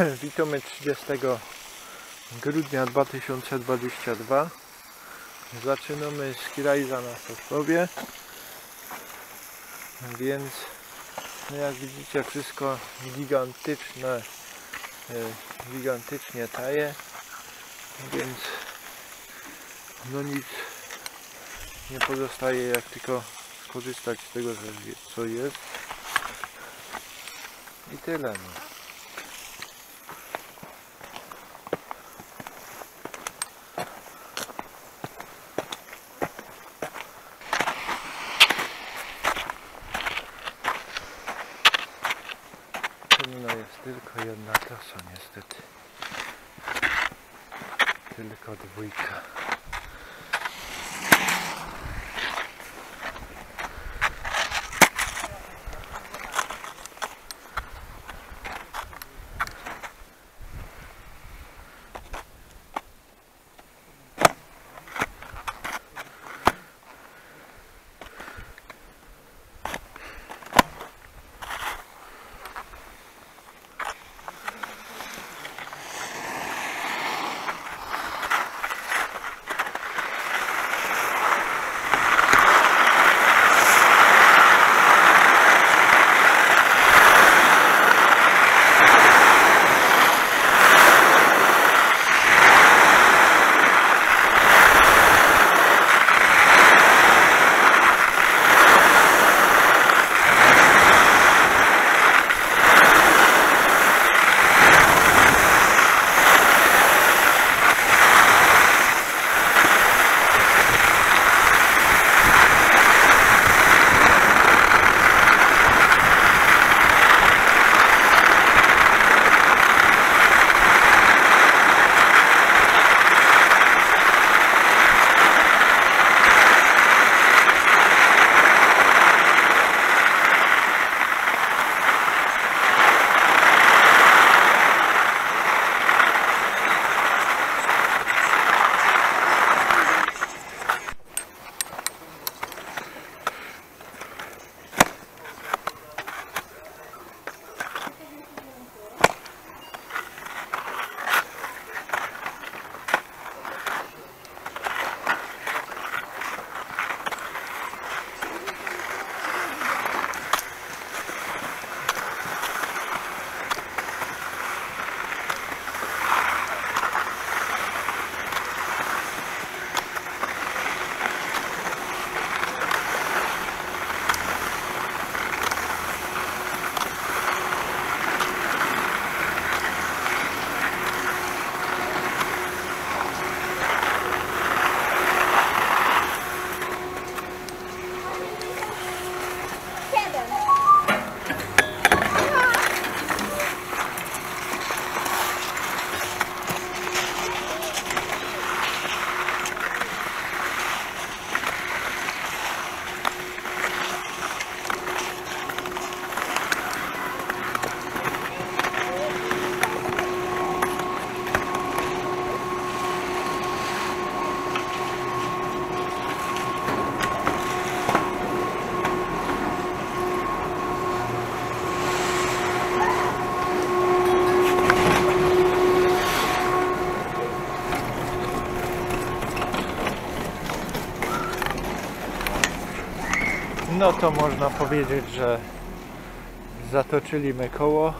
Witamy 30 grudnia 2022. Zaczynamy ski rajda na Sosnowie. Więc jak widzicie, wszystko gigantycznie taje. Więc no nic nie pozostaje jak tylko skorzystać z tego, co jest. I tyle. No. No jest tylko jedna trasa niestety. Tylko dwójka. No to można powiedzieć, że zatoczyliśmy koło.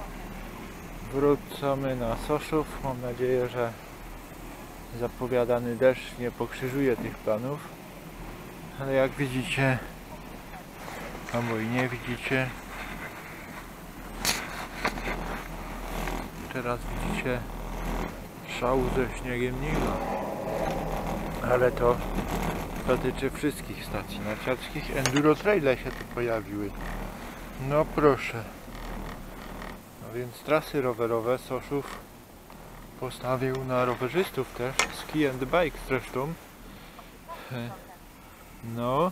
Wrócamy na Soszów. Mam nadzieję, że zapowiadany deszcz nie pokrzyżuje tych planów. Ale jak widzicie, albo i nie widzicie, teraz widzicie, szału ze śniegiem nie ma. Ale to dotyczy wszystkich stacji narciarskich. Enduro traile się tu pojawiły. No proszę. No więc trasy rowerowe Soszów postawił na rowerzystów też. Ski and bike zresztą. No.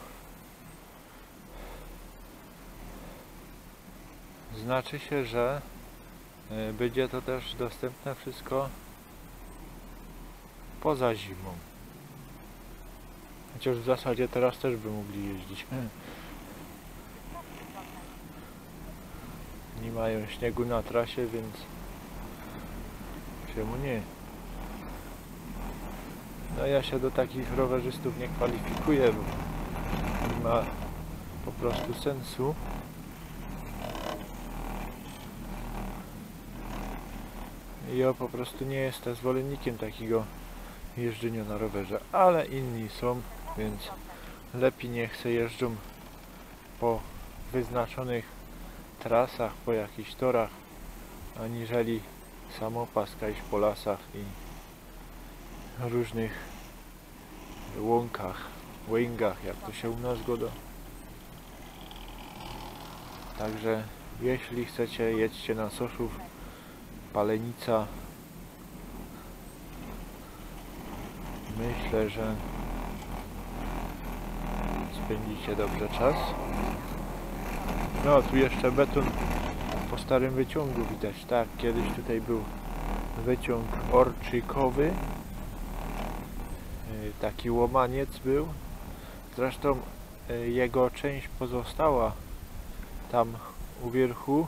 Znaczy się, że będzie to też dostępne wszystko poza zimą. Chociaż w zasadzie teraz też by mogli jeździć. Nie mają śniegu na trasie, więc czemu nie? No ja się do takich rowerzystów nie kwalifikuję, bo nie ma po prostu sensu. Ja po prostu nie jestem zwolennikiem takiego jeżdżenia na rowerze, ale inni są, więc lepiej niech se jeżdżą po wyznaczonych trasach, po jakichś torach, aniżeli samopaska iść po lasach i różnych łąkach, łęgach, jak to się u nas goda. Także jeśli chcecie, jedźcie na Soszów, Palenica. Myślę, że spędzicie dobrze czas. No, tu jeszcze beton po starym wyciągu widać. Tak, kiedyś tutaj był wyciąg orczykowy. Taki łomaniec był. Zresztą jego część pozostała tam u wierchu.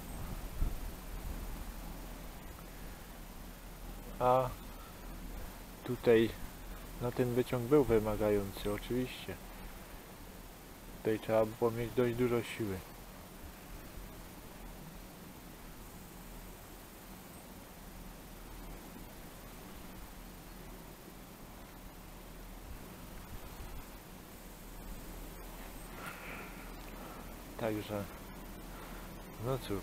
A tutaj no ten wyciąg był wymagający, oczywiście. Tutaj trzeba było mieć dość dużo siły. Także no cóż,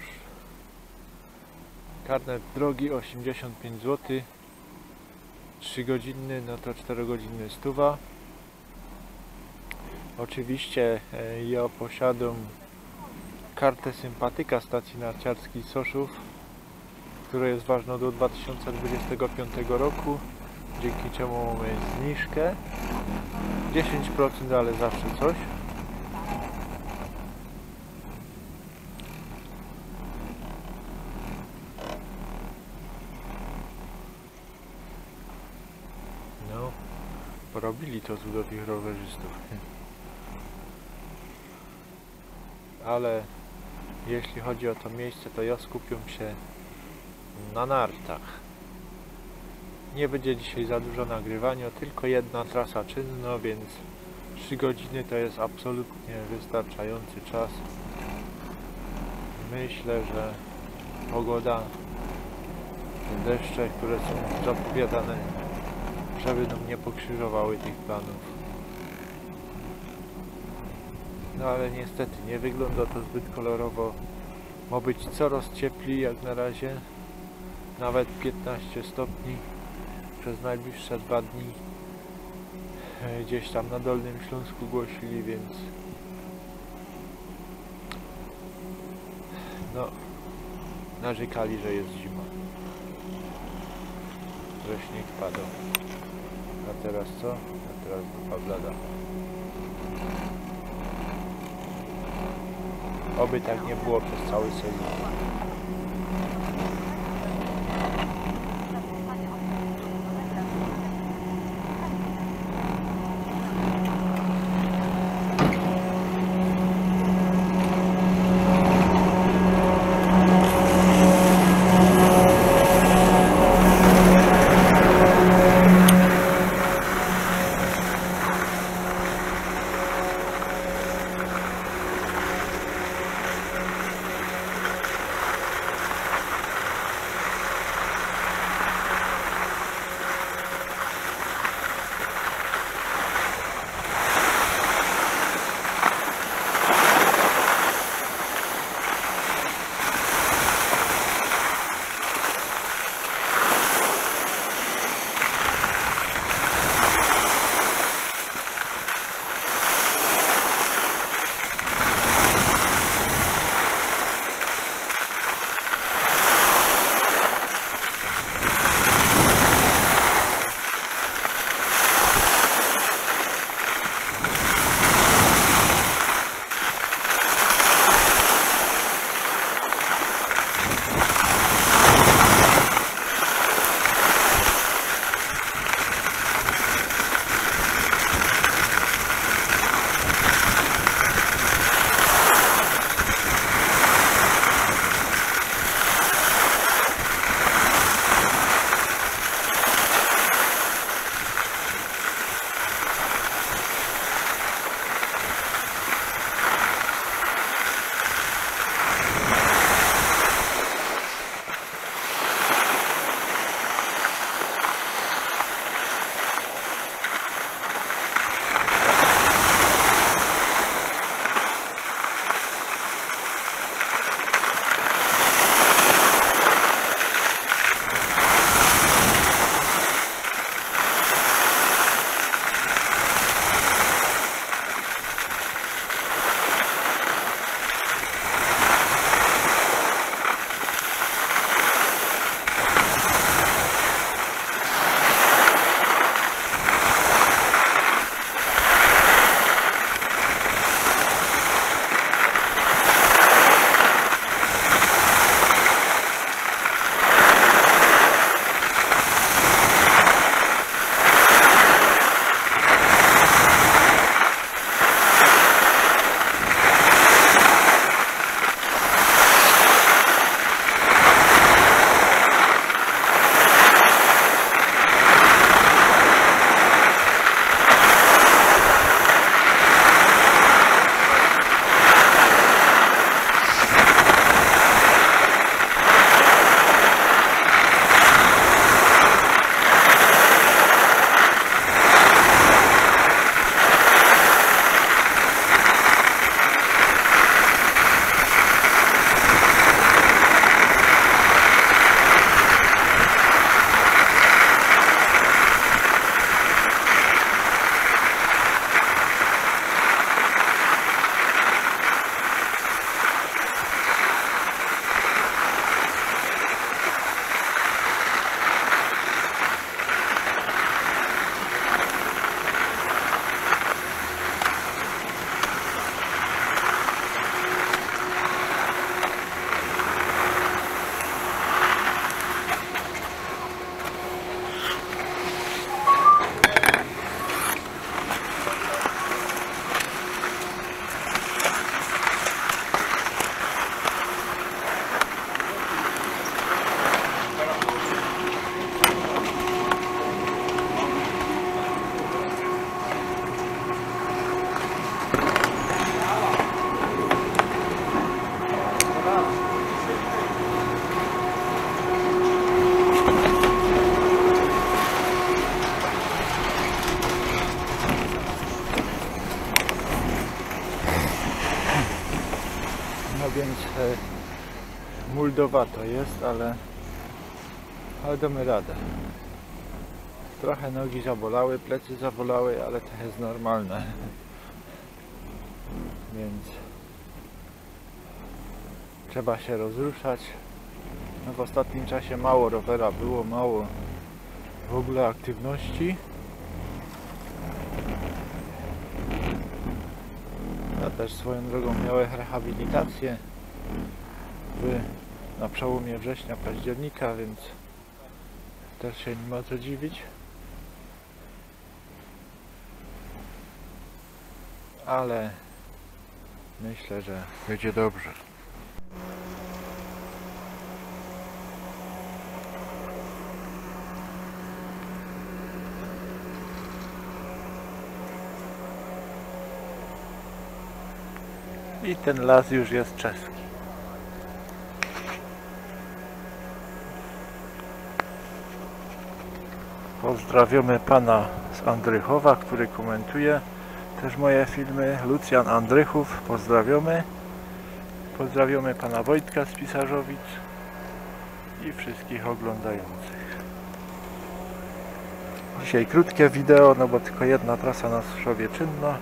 karnet drogi 85 zł, 3 godziny, no to 4 godziny 100. Oczywiście ja posiadam kartę sympatyka stacji narciarskiej Soszów, która jest ważna do 2025 roku, dzięki czemu mamy zniżkę 10%, ale zawsze coś. No, porobili to tu do tych rowerzystów. Ale jeśli chodzi o to miejsce, to ja skupiam się na nartach. Nie będzie dzisiaj za dużo nagrywania, tylko jedna trasa czynna, więc 3 godziny to jest absolutnie wystarczający czas. Myślę, że pogoda, te deszcze, które są zapowiadane, żeby nam nie pokrzyżowały tych planów. No ale niestety nie wygląda to zbyt kolorowo. Ma być coraz cieplej jak na razie. Nawet 15 stopni przez najbliższe 2 dni. Gdzieś tam na Dolnym Śląsku głosili, więc no narzekali, że jest zima. Że śnieg padał. A teraz co? A teraz dupa blada. Oby tak nie było przez cały sezon. więc muldowato jest, ale damy radę. Trochę nogi zabolały, plecy zabolały, ale to jest normalne. Więc trzeba się rozruszać. No w ostatnim czasie mało rowera było, mało w ogóle aktywności. Ja też swoją drogą miałem rehabilitację na przełomie września, października, więc też się nie ma co dziwić. Ale myślę, że będzie dobrze. I ten las już jest czeski. Pozdrawiamy pana z Andrychowa, który komentuje też moje filmy. Lucjan Andrychów, pozdrawiamy. Pozdrawiamy pana Wojtka z Pisarzowic i wszystkich oglądających. Dzisiaj krótkie wideo, no bo tylko jedna trasa na Suszowie czynna.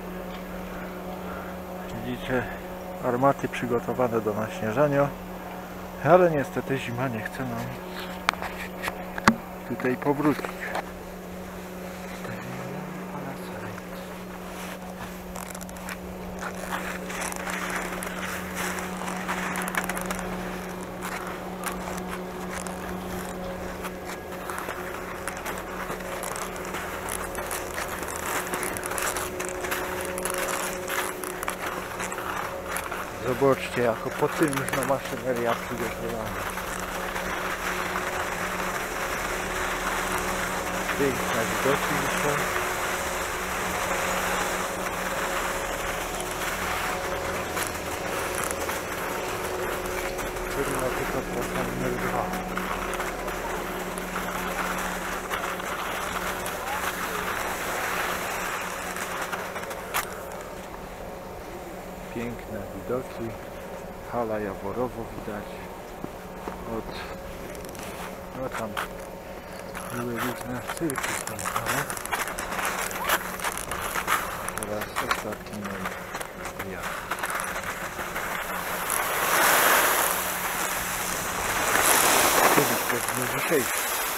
Widzicie, armaty przygotowane do naśnieżania, ale niestety zima nie chce nam tutaj powrócić. Zobaczcie, jako potężna maszyneria przygotowana. Piękne widoki dzisiaj. Trudno tylko trasa numer 2. Piękne widoki, hala Jaworowo widać no tam były różne cyrki stąpane. Teraz ostatni mój jazd. Kiedyś to w dniu dzisiejszym.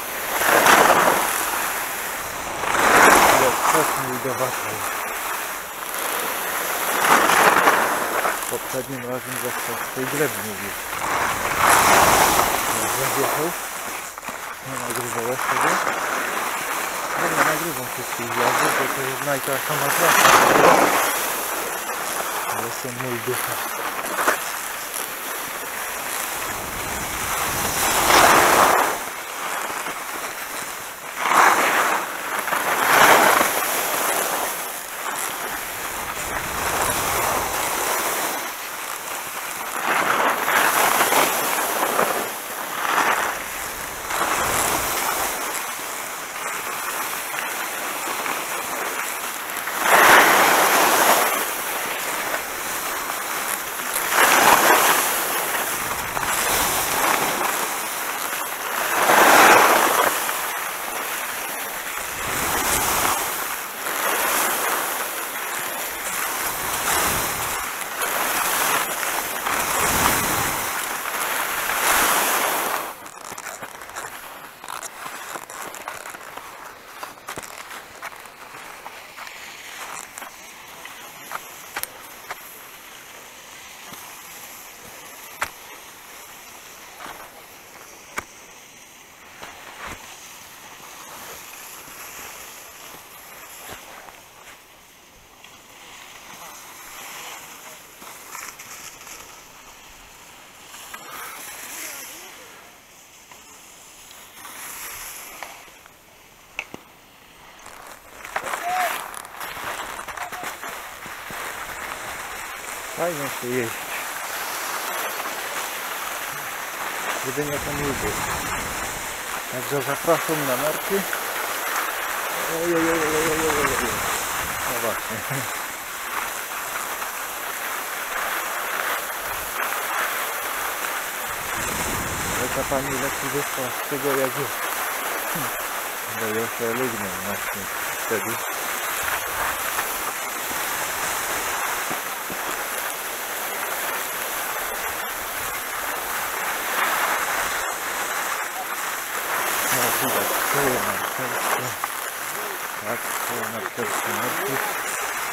I ostatni do waszej. Poprzednim razem został z tej gleby mówił. Wjechał. Nie nagrywałeś tego? No nie nagrywam wszystkich wjazdów, bo to jest najtarsza trasa. Ale są mój ducha. Fajnie się jeździ. Jedynie to nie lubię. Także zapraszam na narty. No właśnie. Ta pani lepiej wyszła z tego jak jest. Bo jeszcze lugnął właśnie wtedy. No widać, koło narciarskie. Tak, koło narciarskie Nordic.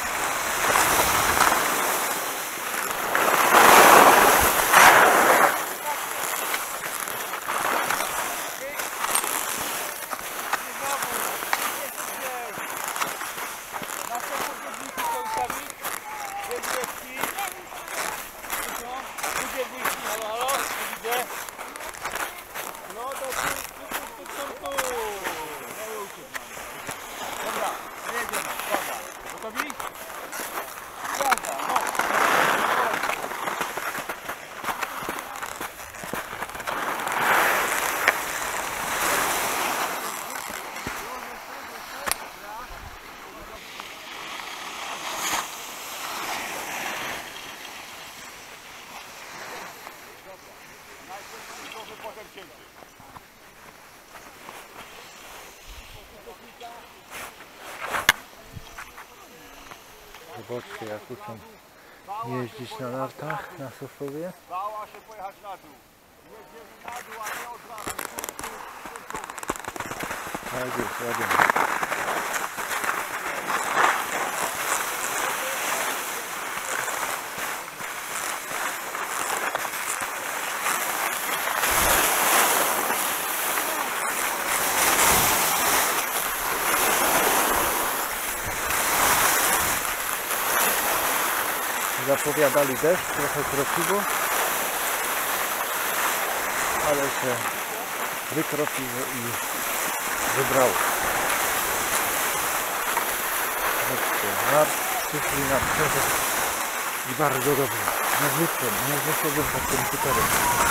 Zobaczcie, jak uczą jeździć na nartach na Soszowie. Bała się pojechać na dół. Jedziemy na dół, a nie od razu. Tak jest, ładnie. Zapowiadali deszcz, trochę kropiło, ale się wykropiło i wybrało. Przyszli na przerwę i bardzo dobrze. Nie wyszedłem pod komputerem.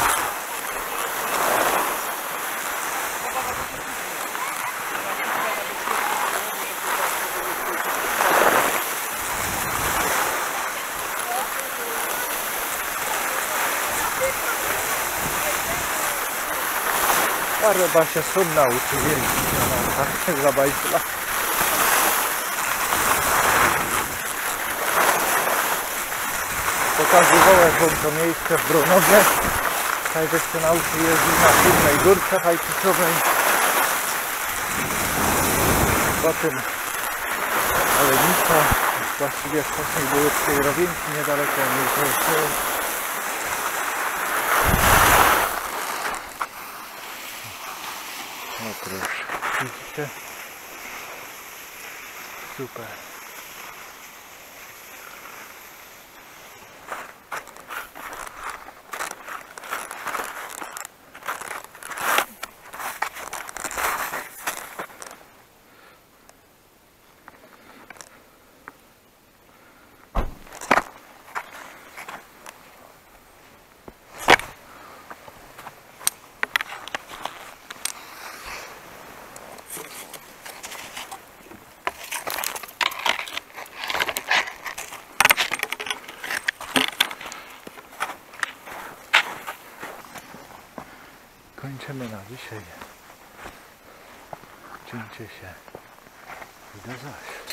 Ale Basia są nauczy jeździć na nartach dla bajtla. Pokazywałem wam to miejsce w Bronowie. Tutaj też się nauczy jeździć na trudnej górce hajkicowej. Potem Olenica. Właściwie wcześniej były tutaj Rowienki niedaleko mnie. No proszę, widzicie? Super. Kończymy na dzisiaj. Czyńcie się. Do zaś.